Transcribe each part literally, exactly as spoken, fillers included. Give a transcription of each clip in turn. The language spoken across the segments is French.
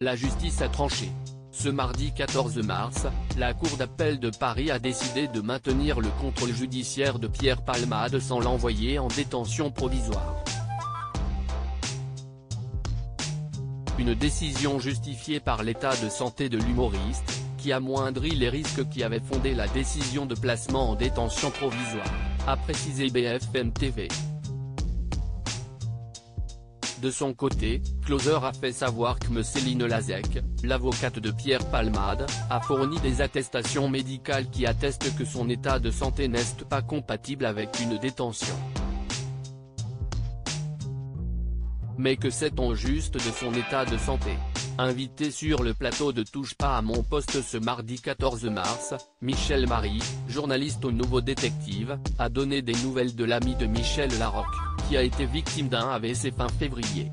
la justice a tranché. Ce mardi quatorze mars, la Cour d'appel de Paris a décidé de maintenir le contrôle judiciaire de Pierre Palmade sans l'envoyer en détention provisoire. Une décision justifiée par l'état de santé de l'humoriste, qui amoindrit les risques qui avaient fondé la décision de placement en détention provisoire, a précisé B F M T V. De son côté, Closer a fait savoir que Céline Lazec, l'avocate de Pierre Palmade, a fourni des attestations médicales qui attestent que son état de santé n'est pas compatible avec une détention. Mais que sait-on juste de son état de santé? Invité sur le plateau de Touche pas à mon poste ce mardi quatorze mars, Michel Marie, journaliste au Nouveau Détective, a donné des nouvelles de l'ami de Michel Larocque, qui a été victime d'un A V C fin février.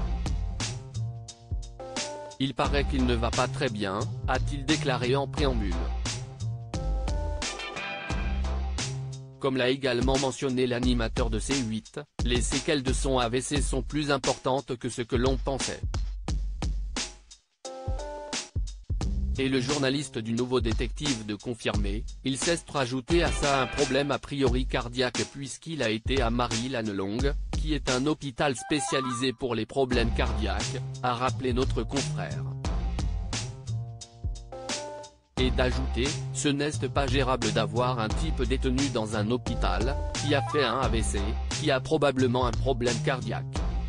Il paraît qu'il ne va pas très bien, a-t-il déclaré en préambule. Comme l'a également mentionné l'animateur de C huit, les séquelles de son A V C sont plus importantes que ce que l'on pensait. Et le journaliste du Nouveau Détective de confirmer, il cesse de rajouter à ça un problème a priori cardiaque puisqu'il a été à Marie-Lannelongue, qui est un hôpital spécialisé pour les problèmes cardiaques, a rappelé notre confrère. Et d'ajouter, ce n'est pas gérable d'avoir un type détenu dans un hôpital, qui a fait un A V C, qui a probablement un problème cardiaque.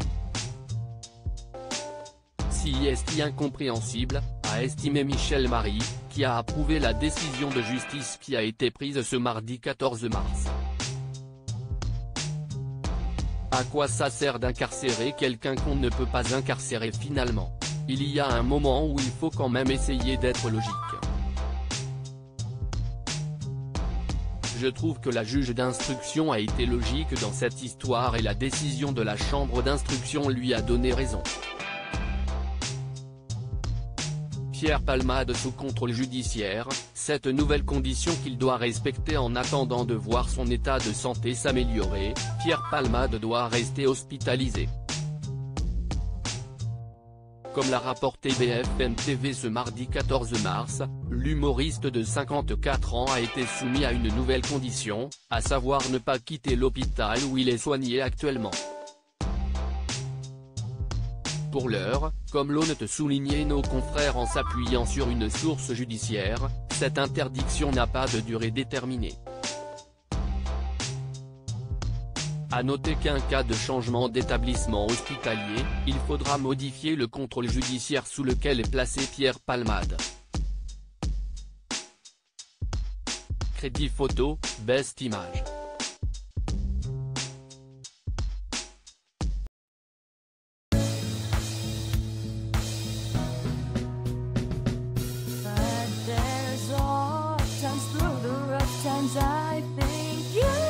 Si est incompréhensible, a estimé Michel Marie, qui a approuvé la décision de justice qui a été prise ce mardi quatorze mars. À quoi ça sert d'incarcérer quelqu'un qu'on ne peut pas incarcérer finalement? Il y a un moment où il faut quand même essayer d'être logique. Je trouve que la juge d'instruction a été logique dans cette histoire et la décision de la chambre d'instruction lui a donné raison. Pierre Palmade sous contrôle judiciaire, cette nouvelle condition qu'il doit respecter en attendant de voir son état de santé s'améliorer, Pierre Palmade doit rester hospitalisé. Comme l'a rapporté B F M T V ce mardi quatorze mars, l'humoriste de cinquante-quatre ans a été soumis à une nouvelle condition, à savoir ne pas quitter l'hôpital où il est soigné actuellement. Pour l'heure, comme l'ont souligné nos confrères en s'appuyant sur une source judiciaire, cette interdiction n'a pas de durée déterminée. À noter qu'en cas de changement d'établissement hospitalier, il faudra modifier le contrôle judiciaire sous lequel est placé Pierre Palmade. Crédit photo, Best Image. I think you